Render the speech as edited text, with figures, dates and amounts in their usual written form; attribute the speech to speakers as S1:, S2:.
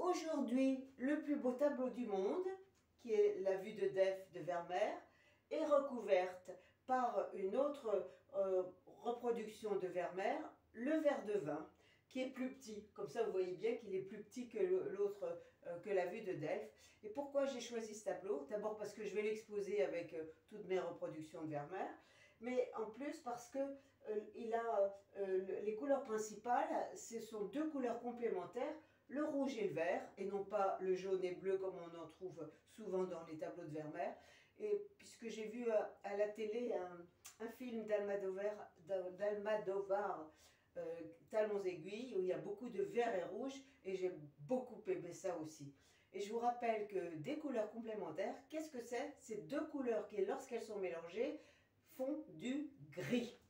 S1: Aujourd'hui, le plus beau tableau du monde, qui est la vue de Delphes de Vermeer, est recouverte par une autre reproduction de Vermeer, le verre de vin, qui est plus petit. Comme ça, vous voyez bien qu'il est plus petit que l'autre, que la vue de Delphes. Et pourquoi j'ai choisi ce tableau? D'abord parce que je vais l'exposer avec toutes mes reproductions de Vermeer, mais en plus parce que les couleurs principales, ce sont deux couleurs complémentaires, le rouge et le vert, et non pas le jaune et bleu comme on en trouve souvent dans les tableaux de Vermeer. Et puisque j'ai vu à la télé un film d'Almodovar, Talons aiguilles, où il y a beaucoup de vert et rouge, et j'ai beaucoup aimé ça aussi. Et je vous rappelle que des couleurs complémentaires, qu'est-ce que c'est? C'est deux couleurs qui, lorsqu'elles sont mélangées, font du gris.